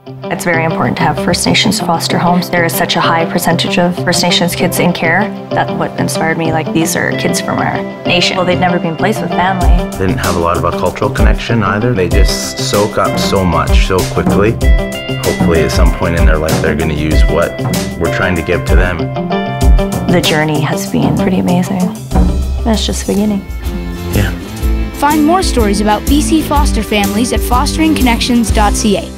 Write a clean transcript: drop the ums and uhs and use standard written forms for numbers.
It's very important to have First Nations foster homes. There is such a high percentage of First Nations kids in care. That's what inspired me. Like, these are kids from our nation. Well, they'd never been placed with family. They didn't have a lot of a cultural connection either. They just soak up so much so quickly. Hopefully at some point in their life they're going to use what we're trying to give to them. The journey has been pretty amazing. And it's just the beginning. Yeah. Find more stories about BC foster families at fosteringconnections.ca.